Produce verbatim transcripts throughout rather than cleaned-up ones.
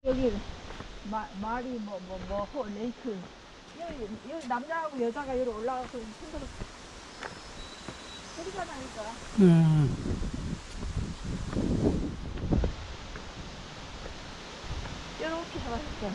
여기 마, 말이 뭐 뭐 뭐 레이크 여기, 여기 남자하고 여자가 여기 올라가서 힘들어 소리가 나니까 음. 이렇게 해봤어.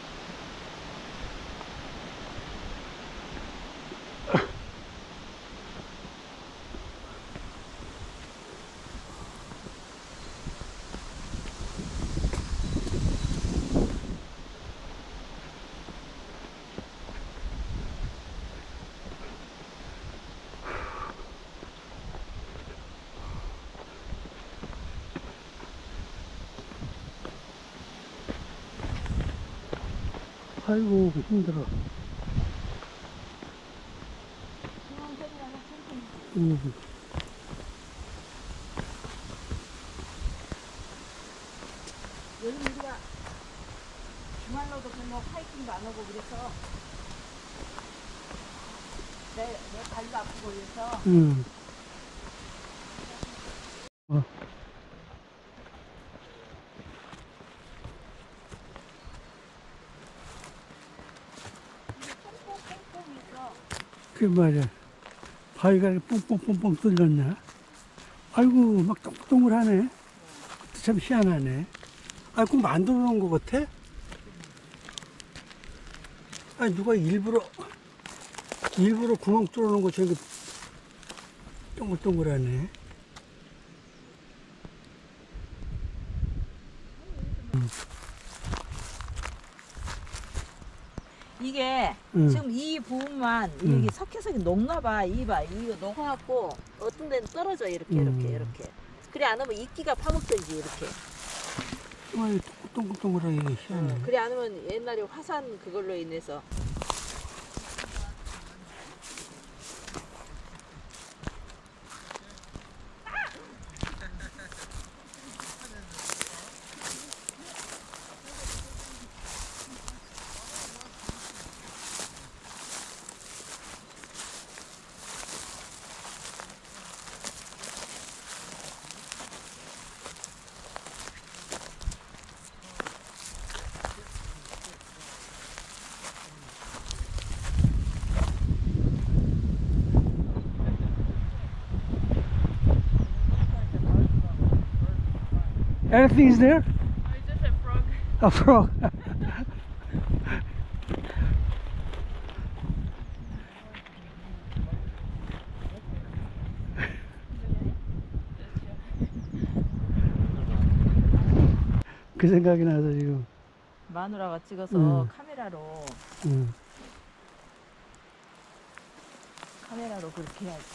아이고, 힘들어. 음. 요즘 우리가 주말로도 별로 하이킹도 안 하고 그래서 내, 내 발도 아프고 그래서 음. 어. 뽕뽕뽕뽕 있어. 그 말이야. 바위가 이렇게 뽕뽕뽕뽕 뚫렸냐? 아이고, 막 동글동글하네. 참 희한하네. 아, 꼭 만들어 놓은 것 같아? 아, 누가 일부러, 일부러 구멍 뚫어 놓은 것처럼 동글동글하네. 음. 이게 음. 지금 이 부분만 음. 여기 석회석이 녹나봐. 이봐 이거 녹아갖고 어떤 데는 떨어져 이렇게 음. 이렇게 이렇게. 그래 안 하면 이끼가 파먹든지 이렇게. 아, 동글동글하게 희한해. 어, 그래 안 하면 옛날에 화산 그걸로 인해서. Anything is there? Oh, it's just a frog. A frog. 그 생각이 나서 지금. 마누라가 찍어서 음. 카메라로 음. 카메라로 그렇게 해야지.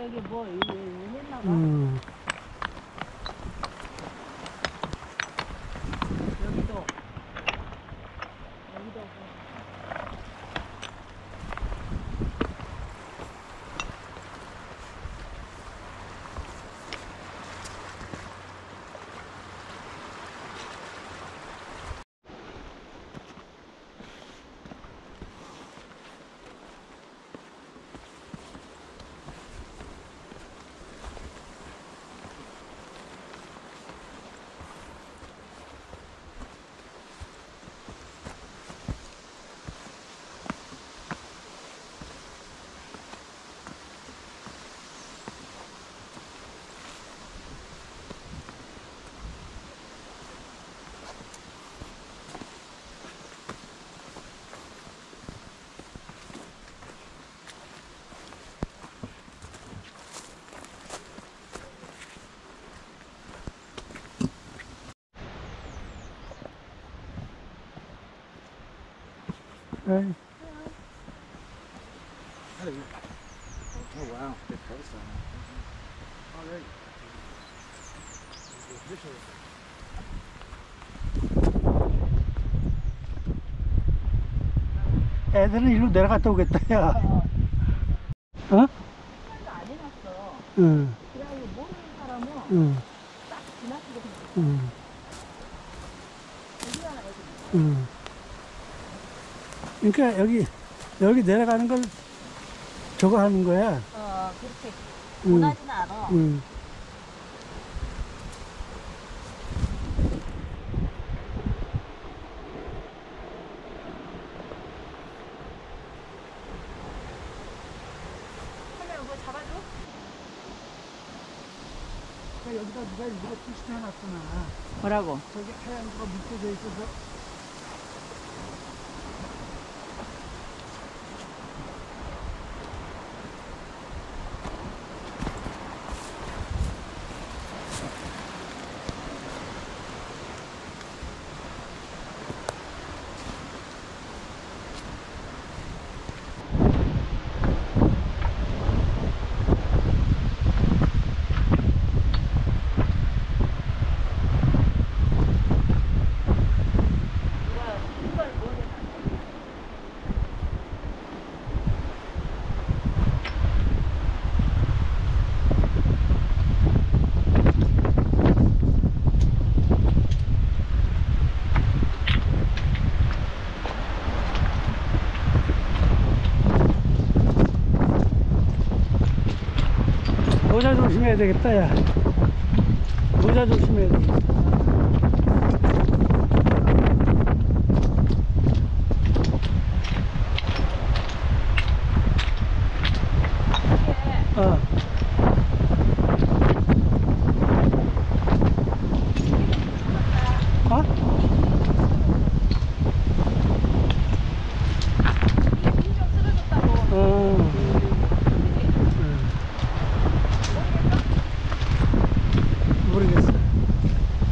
여기 뭐 이거 했나 봐. 음. 여기도 여기도 뭐. 에이, Hello. Oh wow, big post on it. All right. 애들은 일로 내려갔다 오겠다, 야. 어, 어? 생각도 안 해놨어. 응, 그래가지고 모르는 사람은 응, 딱 지나치게 생겼어. 응, 여기 하나 여기. 응. 그러니까 여기, 여기 내려가는 걸 저거 하는 거야. 어 그렇게 응, 원하진 않아. 응. 하면 이거 잡아줘? 여기다 누가 일부러 표시해 놨구나. 뭐라고? 저기 하얀 거 묶여져 있어서. 모자 조심해야 되겠다, 야. 모자 조심해야 되겠다. 어. 어? 인정 쓰러졌다고. 어. 모르겠어.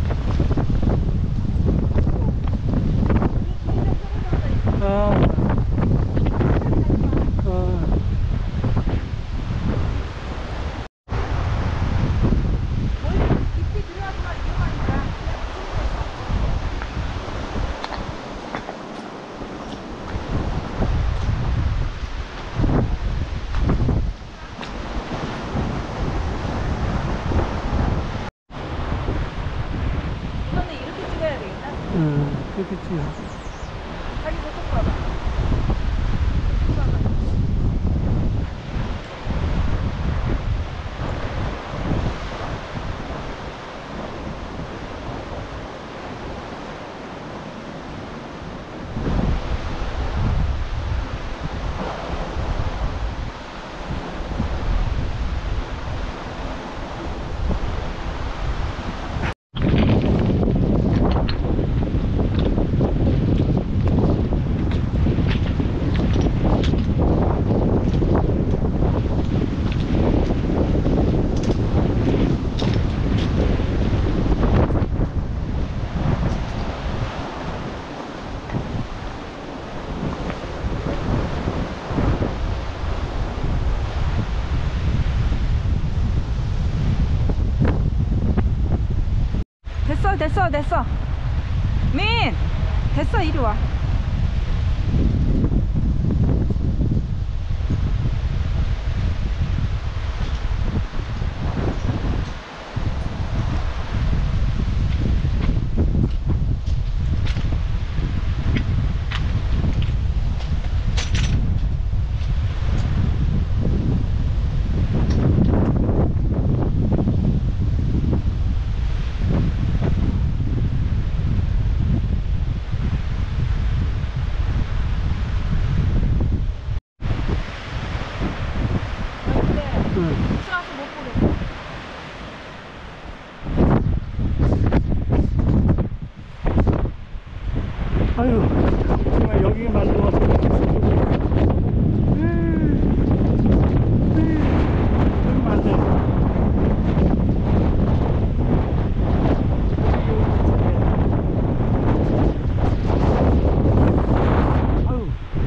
됐어 됐어. 민 됐어 이리 와. 수학을 못 보겠어. 아유, 정말 여기가 말로 와서. 여기 맞네. 아유.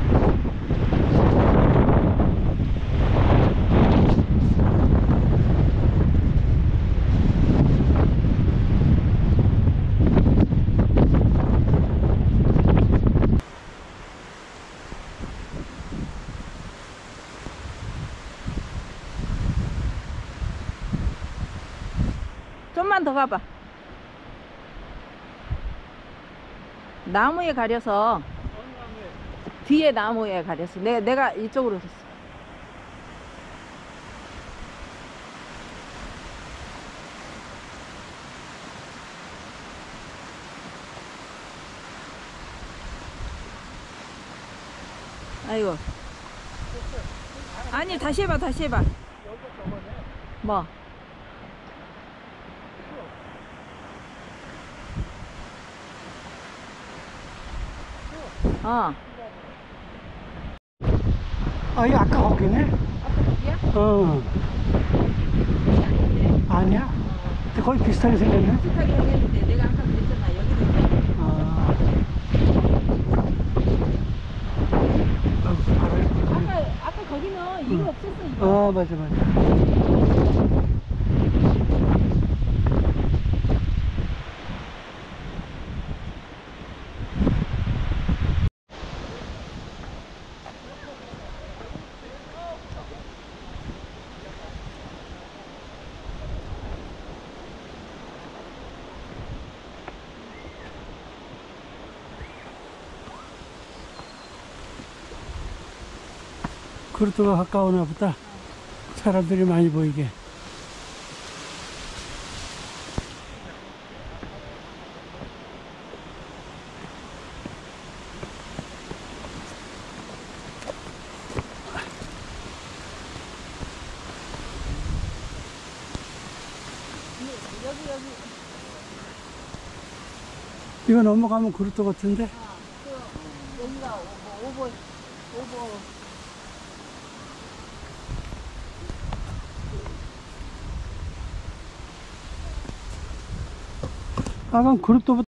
좀만 더 가봐. 나무에 가려서 뒤에 나무에 가려서 내, 내가 이쪽으로 됐어. 아이고. 아니 다시 해봐 다시 해봐. 뭐? 어. 아, 이거 아까 거기네? 아까 거기야? 어. 아니야. 근데 거의 비슷하게 생겼네? 비슷하게 생겼는데 내가 아까 그랬잖아 여기도 있네. 아. 아이고, 바로 아까 아까 거기는 이거 없었어 이거. 아, 맞아, 맞아. 그루트가 가까우나 보다. 사람들이 많이 보이게. 여기 여기. 이거 넘어가면 그루트 같은데? 그 여기가 오버 오버 오버. 아, 그럼 그루트보다